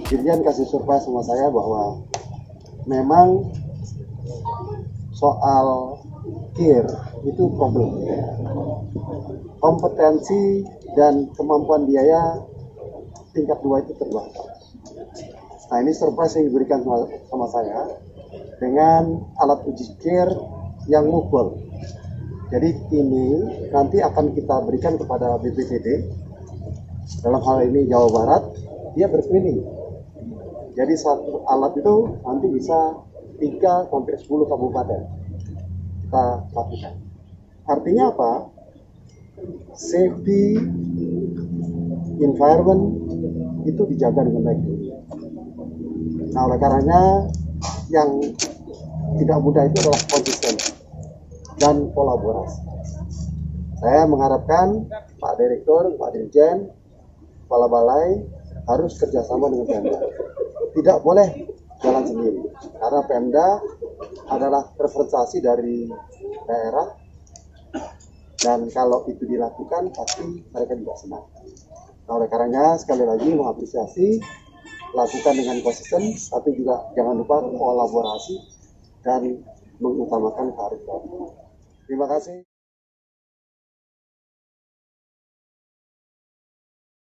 Dirjen kasih surprise sama saya bahwa memang soal gear itu problem. Kompetensi dan kemampuan biaya tingkat 2 itu terbatas. Nah, ini surprise yang diberikan sama saya dengan alat uji gear yang mobile. Jadi ini nanti akan kita berikan kepada BPPD, dalam hal ini Jawa Barat, dia berkeliling. Jadi satu alat itu nanti bisa 3-10 kabupaten kita lakukan. Artinya apa? Safety, environment itu dijaga dengan baik. Nah, oleh karenanya yang tidak mudah itu adalah konsisten dan kolaborasi. Saya mengharapkan Pak Direktur, Pak Dirjen, Kepala Balai harus kerjasama dengan Pemda. Tidak boleh jalan sendiri, karena Pemda adalah representasi dari daerah, dan kalau itu dilakukan pasti mereka juga senang. Nah, oleh karenanya sekali lagi mengapresiasi, lakukan dengan konsisten, tapi juga jangan lupa kolaborasi dan mengutamakan kearifan. Terima kasih.